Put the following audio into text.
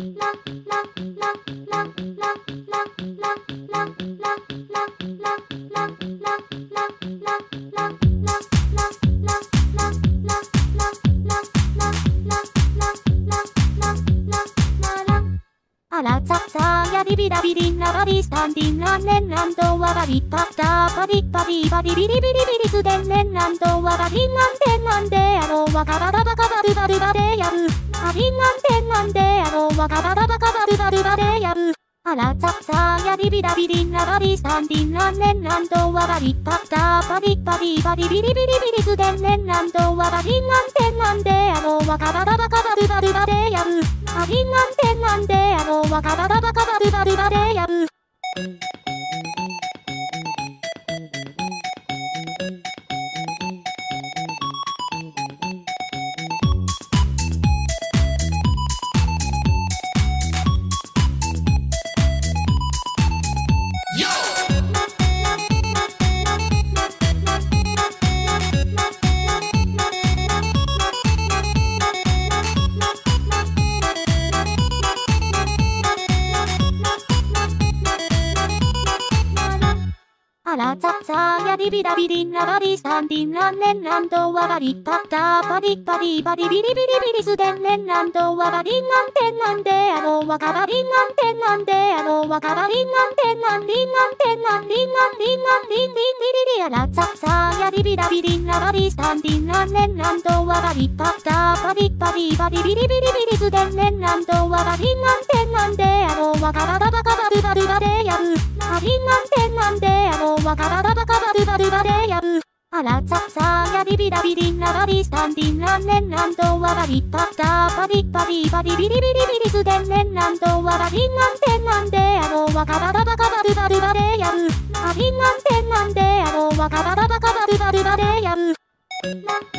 あらざさやりびらびりんなばりスタンディンランレンランドはバリパッターバリバリバリビリビリビリスデンレンランドはバリンランテンランであろうはガバダバカバルバルバでやる。バリンランテンランであろうはガバダバカバルバルバでやる。あらざさやりびらびりんなばりスタンディンランレンランドはバリパッターバリバリバリビリビリビリスデンレンランドはバリンランテンランであろうはガバダバカバルバルバでやる。バリンランテンランであろうはガバダバカバルバルバでやる。あらざさやりびらびりんなばりスタンディンランレンランドはバリパッターバリバリバリビリビリビリスデンレンランドはバリンランテンランであろうはガバリンランテンランであろうはガバリンランテンランリンランテンランリンランリンランリンリンリリリあらざさやりびらびりんなばりスタンディンランレンランドはバリパッターバリバリバリビリビリビリスデンレンランドはバリンランテンランであろうはガバダバカバルバルバでやる。バリンランテンランであろうはガバダバカバルバルバでやる。あらざさやりびらびりんなばりスタンディンランレンランドはバリパッターバリバリバリビリビリビリスデンレンランドはバリンランテンランであろうはガバダバカバルバルバでやる。バリンランテンランであろうはガバダバカバルバルバでやる。